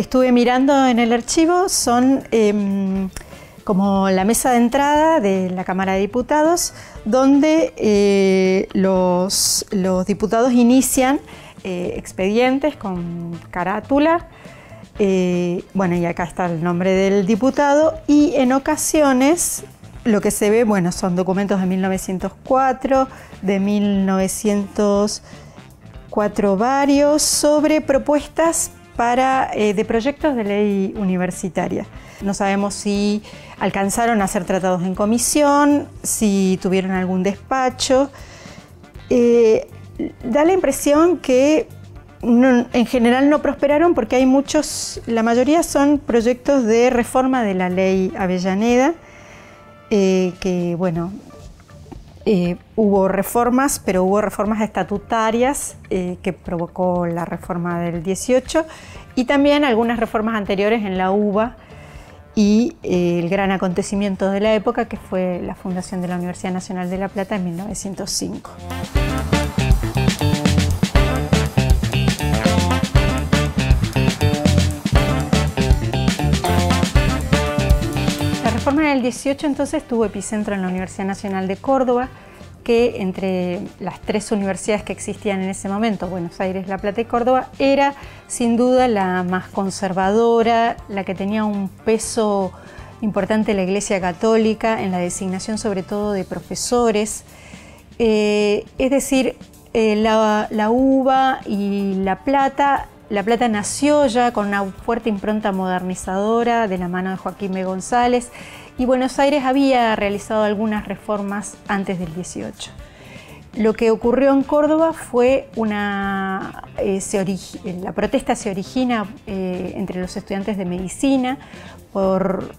estuve mirando en el archivo son como la mesa de entrada de la Cámara de Diputados, donde los diputados inician expedientes con carátula. Bueno, y acá está el nombre del diputado, y en ocasiones lo que se ve, bueno, son documentos de 1904, de 1904 varios, sobre propuestas de proyectos de ley universitaria. No sabemos si alcanzaron a ser tratados en comisión, si tuvieron algún despacho. Da la impresión que en general no prosperaron porque hay la mayoría son proyectos de reforma de la ley Avellaneda, que bueno, hubo reformas, pero hubo reformas estatutarias que provocó la reforma del 18, y también algunas reformas anteriores en la UBA y el gran acontecimiento de la época, que fue la fundación de la Universidad Nacional de La Plata en 1905. La reforma del 18 entonces tuvo epicentro en la Universidad Nacional de Córdoba, que entre las tres universidades que existían en ese momento, Buenos Aires, La Plata y Córdoba, era sin duda la más conservadora, la que tenía un peso importante en la Iglesia Católica, en la designación sobre todo de profesores. Es decir, la UBA y La Plata nació ya con una fuerte impronta modernizadora de la mano de Joaquín B. González, y Buenos Aires había realizado algunas reformas antes del 18. Lo que ocurrió en Córdoba fue la protesta se origina entre los estudiantes de medicina por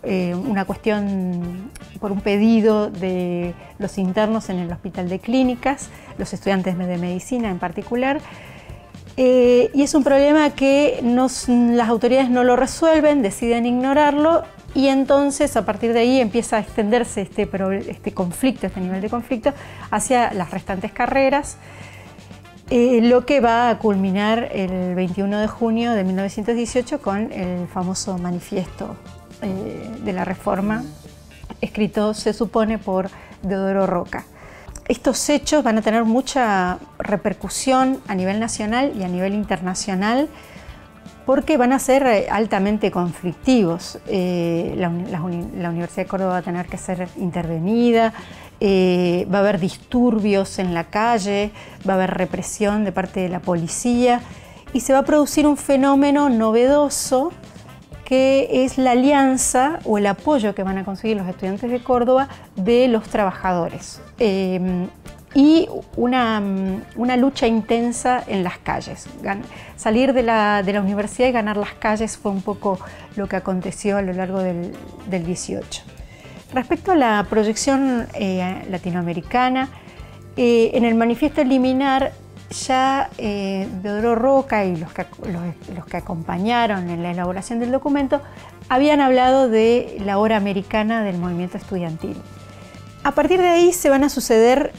un pedido de los internos en el Hospital de Clínicas, los estudiantes de medicina en particular. Y es un problema que las autoridades no lo resuelven, deciden ignorarlo, y entonces a partir de ahí empieza a extenderse este nivel de conflicto hacia las restantes carreras, lo que va a culminar el 21 de junio de 1918 con el famoso manifiesto de la Reforma, escrito, se supone, por Deodoro Roca. Estos hechos van a tener mucha repercusión a nivel nacional y a nivel internacional, porque van a ser altamente conflictivos. La Universidad de Córdoba va a tener que ser intervenida, va a haber disturbios en la calle, va a haber represión de parte de la policía, y se va a producir un fenómeno novedoso, que es la alianza o el apoyo que van a conseguir los estudiantes de Córdoba de los trabajadores, y una lucha intensa en las calles. Salir de la universidad y ganar las calles fue un poco lo que aconteció a lo largo del 18. Respecto a la proyección latinoamericana, en el manifiesto liminar ya Deodoro Roca y los que acompañaron en la elaboración del documento habían hablado de la hora americana del movimiento estudiantil. A partir de ahí se van a suceder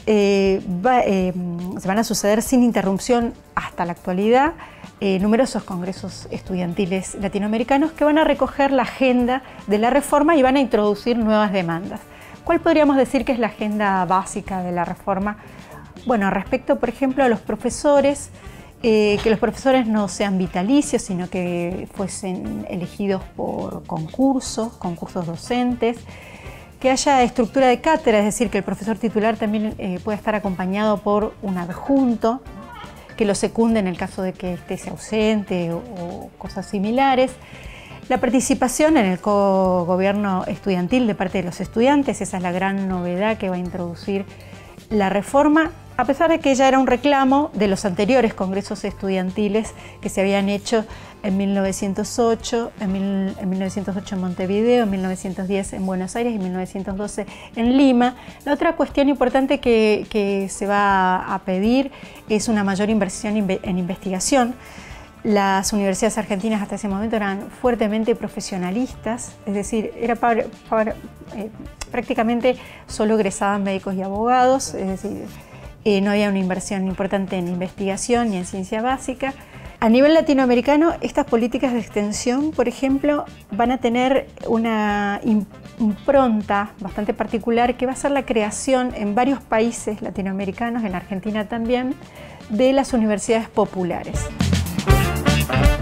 sin interrupción hasta la actualidad numerosos congresos estudiantiles latinoamericanos que van a recoger la agenda de la reforma y van a introducir nuevas demandas. ¿Cuál podríamos decir que es la agenda básica de la reforma? Bueno, respecto, por ejemplo, a los profesores, que los profesores no sean vitalicios, sino que fuesen elegidos por concursos docentes, que haya estructura de cátedra, es decir, que el profesor titular también pueda estar acompañado por un adjunto, que lo secunde en el caso de que esté ausente o cosas similares. La participación en el cogobierno estudiantil de parte de los estudiantes, esa es la gran novedad que va a introducir la reforma, a pesar de que ya era un reclamo de los anteriores congresos estudiantiles que se habían hecho en 1908, en 1908 en Montevideo, en 1910 en Buenos Aires y en 1912 en Lima. La otra cuestión importante que se va a pedir es una mayor inversión en investigación. Las universidades argentinas hasta ese momento eran fuertemente profesionalistas, es decir, prácticamente solo egresaban médicos y abogados, es decir, no había una inversión importante en investigación ni en ciencia básica, A nivel latinoamericano, estas políticas de extensión, por ejemplo, van a tener una impronta bastante particular que va a ser la creación en varios países latinoamericanos, en Argentina también, de las universidades populares.